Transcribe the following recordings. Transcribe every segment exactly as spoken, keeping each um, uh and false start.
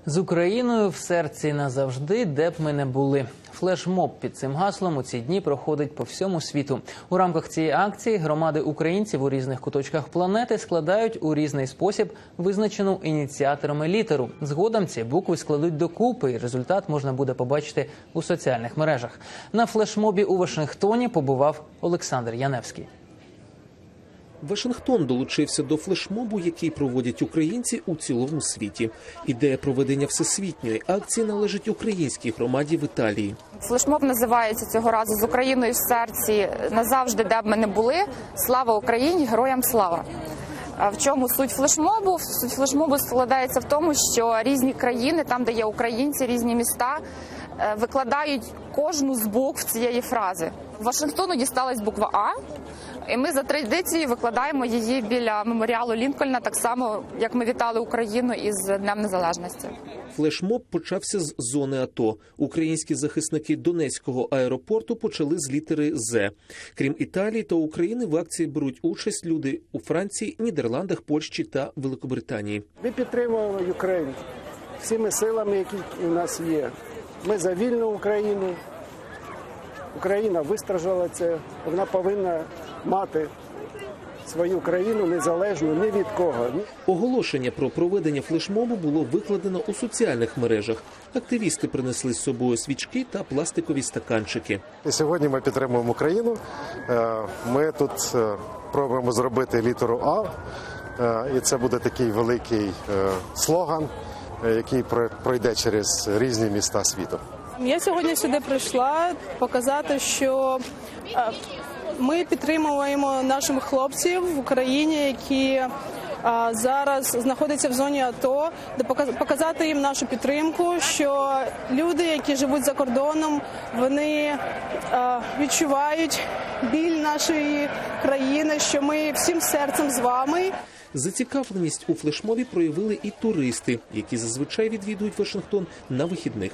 З Україною в серці назавжди, де б ми не були. Флешмоб під цим гаслом у ці дні проходить по всьому світу. У рамках цієї акції громади українців у різних куточках планети складають у різний спосіб визначену ініціаторами літеру. Згодом ці букви складуть докупи, і результат можна буде побачити у соціальних мережах. На флешмобі у Вашингтоні побував Олександр Яневський. Вашингтон долучився до флешмобу, який проводять українці у цілому світі. Ідея проведення всесвітньої акції належить українській громаді в Італії. Флешмоб називається цього разу «З Україною в серці, назавжди, де б ми не були. Слава Україні, героям слава». В чому суть флешмобу? Суть флешмобу складається в тому, що різні країни, там, де є українці, різні міста, викладають кожну з букв цієї фрази. Вашингтону дісталась буква «А», і ми за традицією викладаємо її біля меморіалу Лінкольна, так само, як ми вітали Україну із Днем Незалежності. Флешмоб почався з зони АТО. Українські захисники Донецького аеропорту почали з літери «З». Крім Італії та України, в акції беруть участь люди у Франції, Нідерландах, Польщі та Великобританії. Ми підтримуємо Україну всіми силами, які у нас є. Ми за вільну Україну. Україна вистраждала це, вона повинна мати свою країну незалежну ні від кого. Оголошення про проведення флешмобу було викладено у соціальних мережах. Активісти принесли з собою свічки та пластикові стаканчики. Сьогодні ми підтримуємо Україну. Ми тут пробуємо зробити літеру «А», і це буде такий великий слоган, який пройде через різні міста світу. Я сьогодні сюди прийшла показати, що ми підтримуємо наших хлопців в Україні, які зараз знаходяться в зоні АТО, показати їм нашу підтримку, що люди, які живуть за кордоном, вони відчувають біль нашої країни, що ми всім серцем з вами. Зацікавленість у флешмобі проявили і туристи, які зазвичай відвідують Вашингтон на вихідних.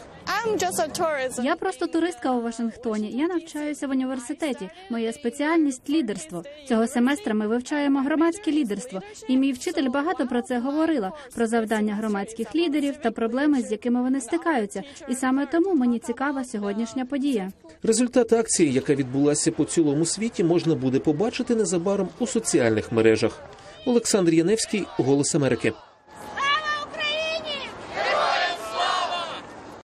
Я просто туристка у Вашингтоні. Я навчаюся в університеті. Моя спеціальність – лідерство. Цього семестра ми вивчаємо громадське лідерство. І мій вчитель багато про це говорила, про завдання громадських лідерів та проблеми, з якими вони стикаються. І саме тому мені цікава сьогоднішня подія. Результат акції, яка відбулася по цілому світі, можна буде побачити незабаром у соціальних мережах. Олександр Яневський, «Голос Америки».